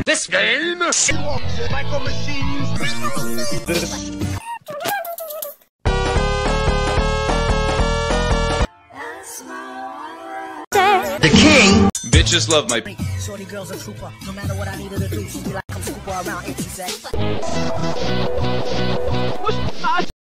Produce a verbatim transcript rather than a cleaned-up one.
This game. Micro machines. The king. Bitches love my. Shorty girl's a trooper. No matter what I needed to do, she'd be like, come scoop her around. And she said.